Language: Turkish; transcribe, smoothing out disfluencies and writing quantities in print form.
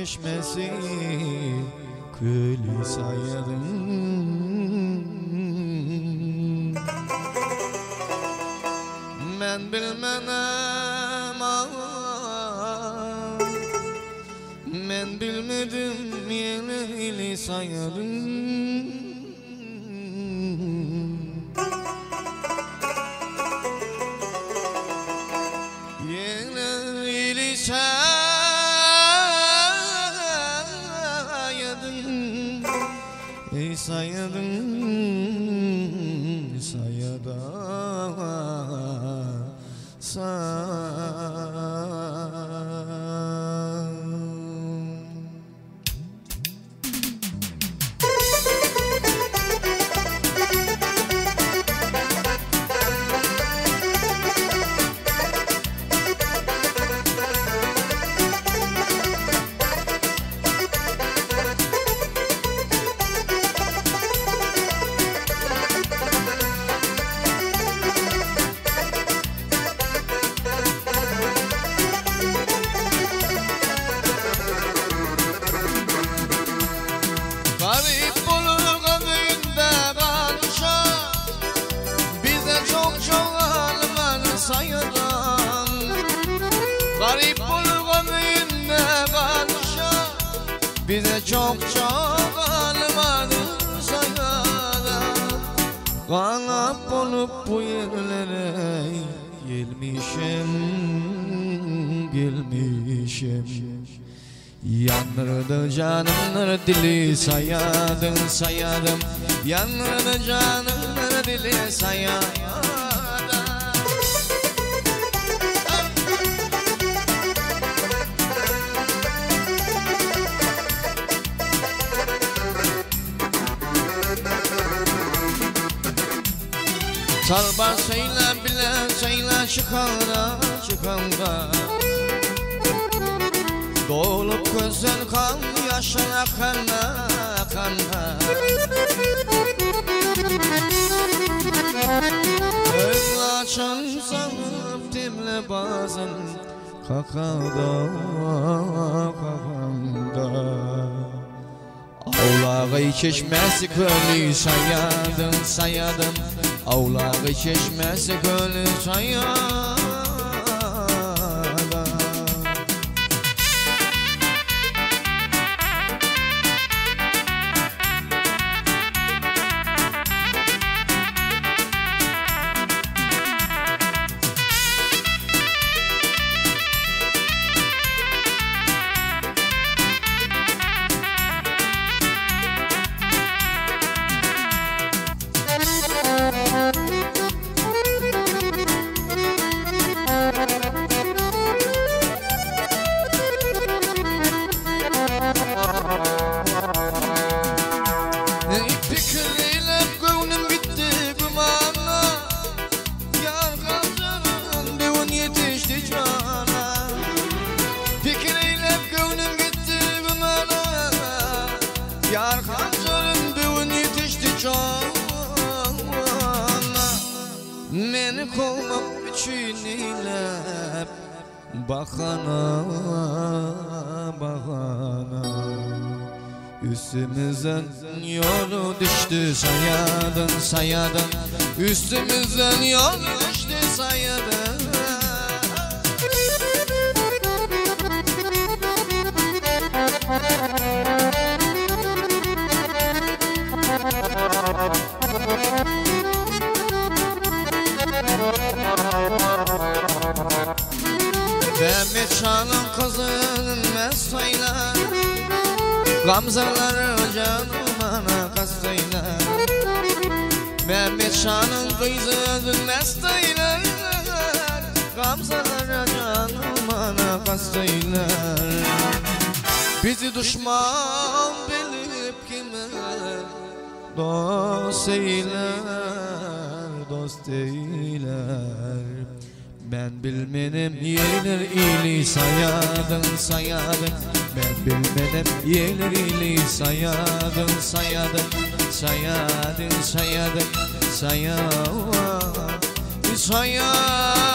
çeşmesi kuli sayadım. Men bilmenem men bilmedim yeli sayadım. Yeli sayadım, ey sayadım, sayada garip olur kadında kalışa, bize çok almanı sayadan. Garip olur kadında kalışa, bize çok almanı sayadan. Kanap olup bu yerlere gelmişim. Yanırdı canımın dili sayadım, sayadım. Yanırdı canımın dili sayadım. Salba söyle bile söyle çıkara çıkara. Dolup gözün kan yaşın akana akana. Öz açan sanıp dimle bazen kakada kakanda. Avlağı çeşmesi gölü sayadım sayadım. Avlağı çeşmesi gölü sayadım. Yar kancarın düğün yetişti cana. Meni kovmak için eylep bakana bakana. Üstümüzden yolu düştü sayadın sayadın. Üstümüzden yolu düştü sayadın. Mehmet Şah'ın kızının mesayla, gamzaları canımana kastayla. Mehmet Şah'ın kızının mesayla, gamzaları canımana kastayla. Bizi düşman bilip kime dost eyler, dost eyler. Ben bilmedim yelir ili sayadım sayadım. Ben bilmedim yelir ili sayadım sayadım. Sayadım sayadım sayadım sayadım.